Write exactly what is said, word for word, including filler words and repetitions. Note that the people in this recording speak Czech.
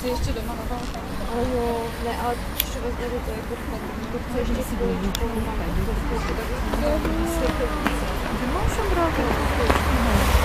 si ještě doma nabalka. Ale jo, ne, ale když to vezme do toho, jako to chce ještě chvíličku, máme. To je to, to je to, to je to, to je to, to je to, to je to,